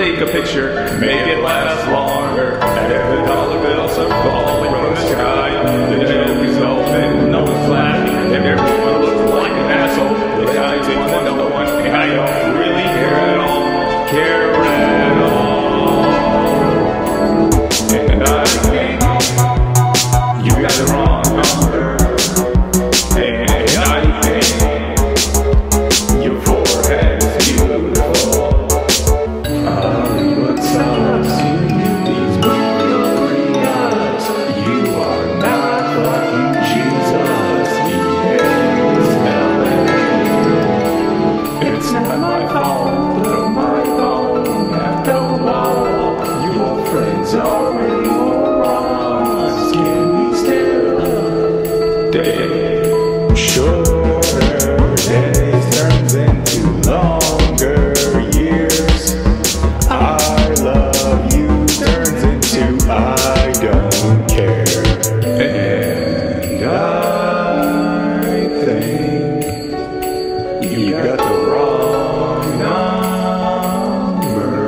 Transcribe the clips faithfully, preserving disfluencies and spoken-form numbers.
take a picture, make it last longer. And if the dollar bills are falling from the sky, the joke is open, no one's laughing, and everyone looks like an asshole. The guy takes one, no one, and I don't really care at all, care at all. And I think you got the wrong number. And I think your forehead is beautiful. Hollywood sucks. You need these glorious. You are not fucking Jesus. He is L A. It's not my fault, but my phone after all. Your friends are really morons. Can we still stay? Shorter days turns into longer years. I love you turns into I don't care. And I think you got the wrong number.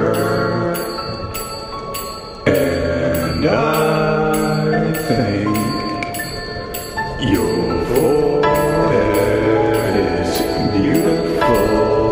And I think your forehead is beautiful.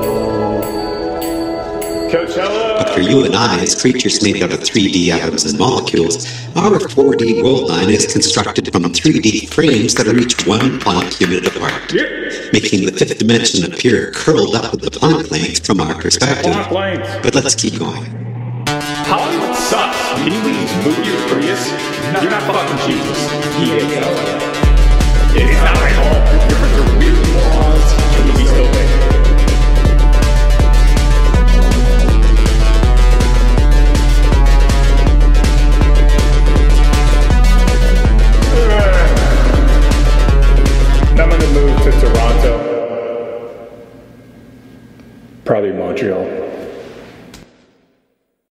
Coachella. But for you and I, as creatures made out of three D atoms and molecules, our four D world line is constructed from three D frames that are each one Planck unit apart, making the fifth dimension appear curled up at the Planck length from our perspective. Planck length. But let's keep going. Hollywood sucks. Can you please move your Prius? You're not fucking Jesus. He is L A. It's not my fault. Your friends are weird morons. Can we still pay? I'm gonna move to Toronto. Probably Montreal.